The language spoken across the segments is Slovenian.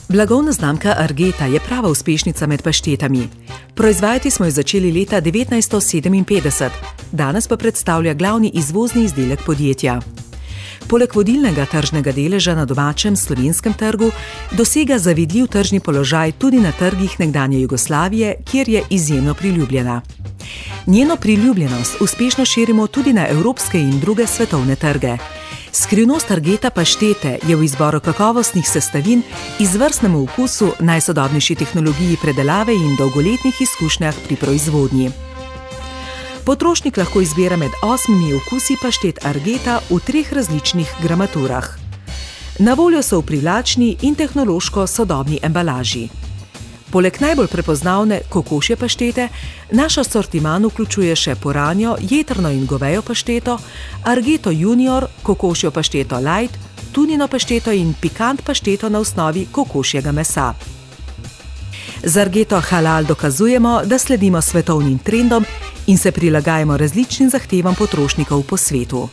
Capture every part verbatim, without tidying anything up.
Blagovna znamka Argeta je prava uspešnica med paštetami. Proizvajati smo jo začeli leta devetnajststo sedeminpetdeset, danes pa predstavlja glavni izvozni izdelek podjetja. Poleg vodilnega tržnega deleža na domačem slovenskem trgu dosega zavidljiv tržni položaj tudi na trgih nekdanje Jugoslavije, kjer je izjemno priljubljena. Njeno priljubljenost uspešno širimo tudi na evropske in druge svetovne trge. Skrivnost Argeta paštete je v izboru kakovostnih sestavin, izvrstnemu okusu, najsodobnejši tehnologiji predelave in dolgoletnih izkušnjah pri proizvodnji. Potrošnik lahko izbira med osmimi okusi paštet Argeta v treh različnih gramaturah. Na voljo so v privlačni in tehnološko sodobni embalaži. Poleg najbolj prepoznavne kokošje paštete, naš asortiman vključuje še puranjo, jetrno in govejo pašteto, Argeto junior, kokošjo pašteto light, tunino pašteto in pikant pašteto na osnovi kokošjega mesa. Z Argeto halal dokazujemo, da sledimo svetovnim trendom in se prilagajamo različnim zahtevam potrošnikov po svetu.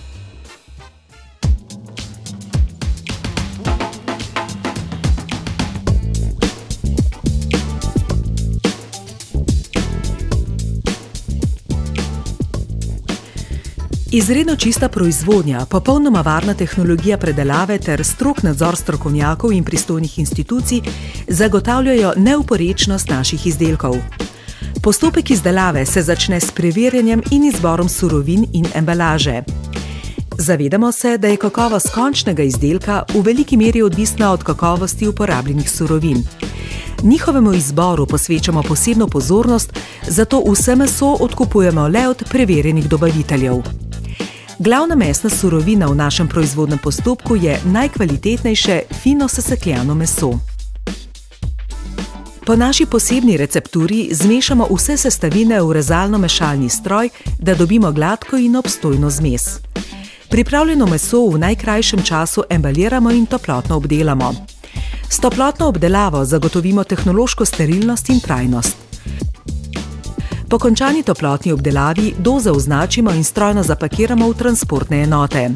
Izredno čista proizvodnja, popolnoma varna tehnologija predelave ter strog nadzor strokovnjakov in pristojnih institucij zagotavljajo neoporečnost naših izdelkov. Postopek izdelave se začne s preverjanjem in izborom surovin in embalaže. Zavedamo se, da je kakovost končnega izdelka v veliki meri odvisna od kakovosti uporabljenih surovin. Njihovemu izboru posvečamo posebno pozornost, zato vse meso odkupujemo le od preverjenih dobaviteljev. Glavna mesna surovina v našem proizvodnem postopku je najkvalitetnejše fino sesekljano meso. Po naši posebni recepturi zmešamo vse sestavine v rezalno-mešalni stroj, da dobimo gladko in obstojno zmes. Pripravljeno meso v najkrajšem času embaliramo in toplotno obdelamo. S toplotno obdelavo zagotovimo tehnološko sterilnost in trajnost. Po končani toplotni obdelavi doze označimo in strojno zapakiramo v transportne enote.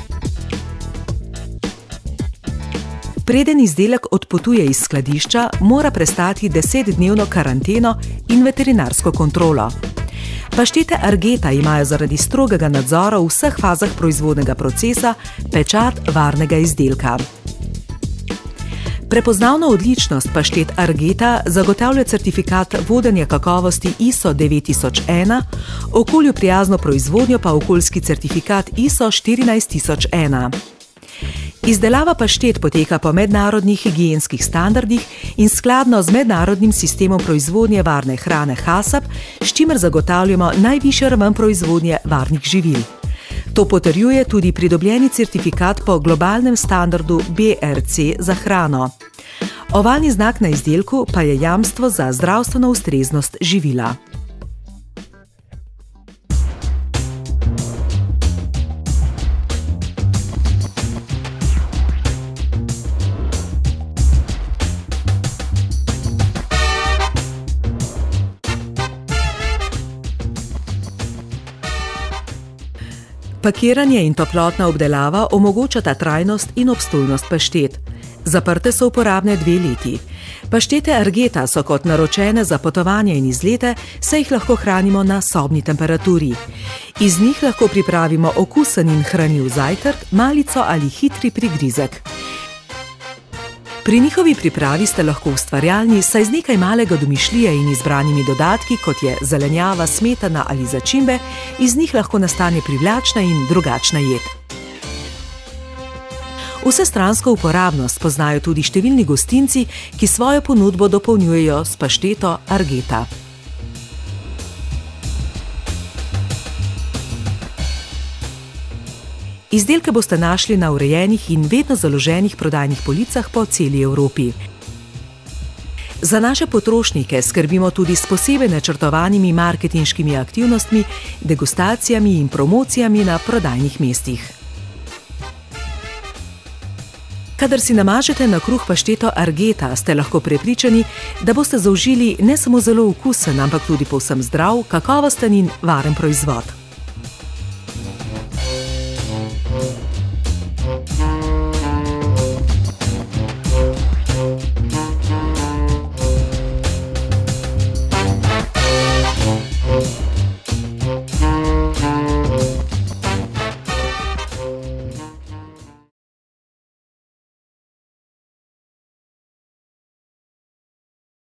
Preden izdelek odpotuje iz skladišča, mora prestati desetdnevno karanteno in veterinarsko kontrolo. Paštete Argeta imajo zaradi strogega nadzora v vseh fazah proizvodnega procesa pečat varnega izdelka. Prepoznavno odličnost paštet Argeta zagotavlja certifikat vodenja kakovosti I S O devet tisoč ena, okolju prijazno proizvodnjo pa okoljski certifikat I S O štirinajst tisoč ena. Izdelava paštet poteka po mednarodnih higienskih standardih in skladno z mednarodnim sistemom proizvodnje varne hrane H A S A P, s čimer zagotavljamo najvišjo raven proizvodnje varnih živil. To potrjuje tudi pridobljeni certifikat po globalnem standardu B R C za hrano. Ovalni znak na izdelku pa je jamstvo za zdravstveno ustreznost živila. Pakiranje in toplotna obdelava omogočata trajnost in obstojnost paštet. Zaprte so uporabne dve leti. Paštete Argeta so kot naročene za potovanje in izlete, saj jih lahko hranimo na sobni temperaturi. Iz njih lahko pripravimo okusen in hranljiv zajtrk, malico ali hitri prigrizek. Pri njihovi pripravi ste lahko ustvarjalni, saj z nekaj malega domišljije in izbranimi dodatki, kot je zelenjava, smetana ali začimbe, iz njih lahko nastane privlačna in drugačna jed. Vsestransko uporabnost poznajo tudi številni gostinci, ki svojo ponudbo dopolnjujejo s pašteto Argeta. Izdelke boste našli na urejenih in vedno založenih prodajnih policah po celi Evropi. Za naše potrošnike skrbimo tudi s posebej načrtovanimi marketinškimi aktivnostmi, degustacijami in promocijami na prodajnih mestih. Kadar si namažete na kruh pašteto Argeta, ste lahko prepričani, da boste zaužili ne samo zelo okusen, ampak tudi povsem zdrav, kakovosten in varen proizvod.